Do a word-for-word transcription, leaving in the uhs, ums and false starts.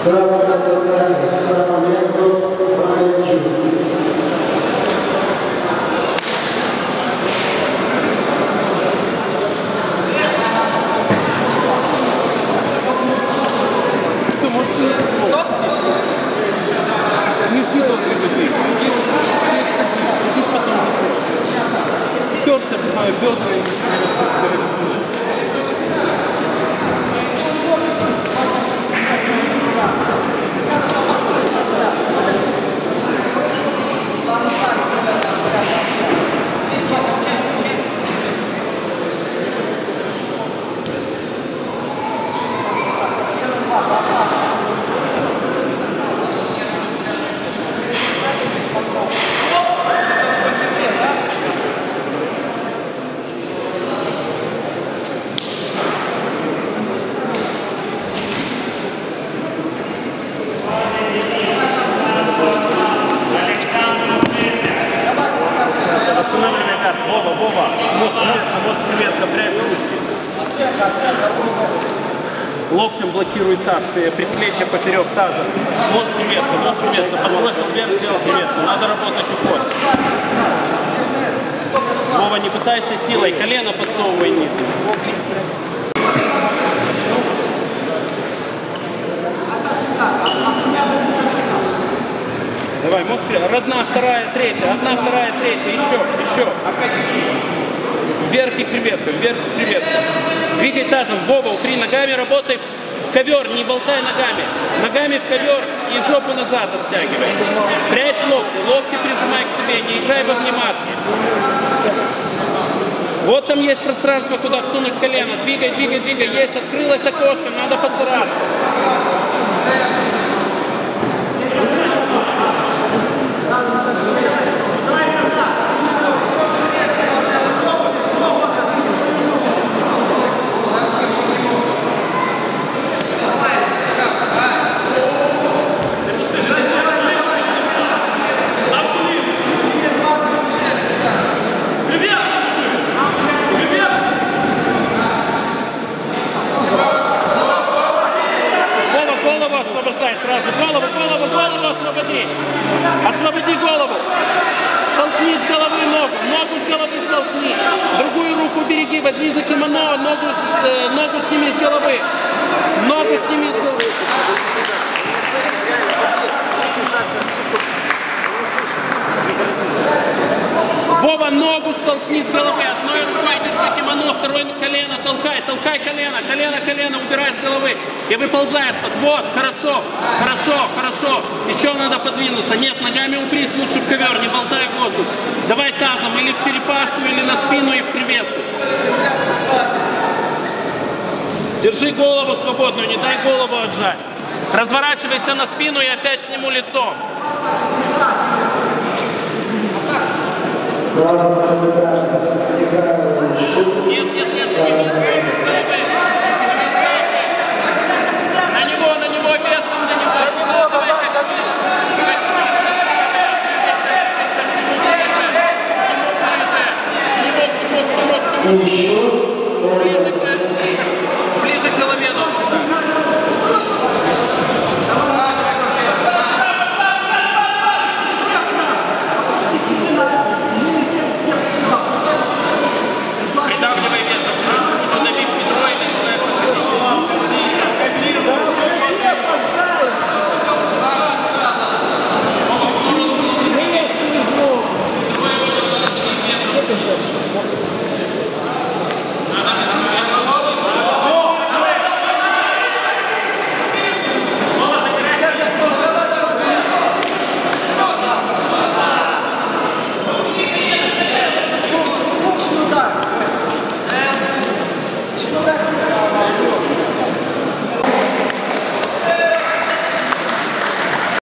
Локтем блокирует таз, предплечье поперек таза. Мост приметка, мост приметка. Подбросил вверх, сделал приметку. Надо работать уход. Вова, не пытайся силой, колено подсовывай низ. Давай, мост приметка. Одна, вторая, третья. Одна, вторая, третья. Еще, еще. Вверх и приметка, вверх и приметка. Двигай тазом, Вова, упри ногами, работай в ковер, не болтай ногами. Ногами в ковер и жопу назад оттягивай. Прячь локти, локти прижимай к себе, не играй в обнимашки. Вот там есть пространство, куда всунуть колено. Двигай, двигай, двигай. Есть, открылось окошко, надо постараться. Сразу голову, голову, голову освободи. Освободи голову. Столкни с головы ногу. Ногу с головы столкни. Другую руку береги. Возьми за кимоно. Ногу, э, ногу сними с головы. Ногу сними с головы. Вова, ногу столкни с головы. Одной рукой держи кимоно, второй колено толкай. Толкай колено. Колено, колено убирай с головы. И выползаешь под. Вот, хорошо, хорошо, хорошо. Еще надо подвинуться. Нет, ногами упрись лучше в ковер, не болтай в воздух. Давай тазом или в черепашку, или на спину и в креветку. Держи голову свободную, не дай голову отжать. Разворачивайся на спину и опять к нему лицом. Нет, нет, нет, нет. На него, на него, весом на него. Давай, давай, давай.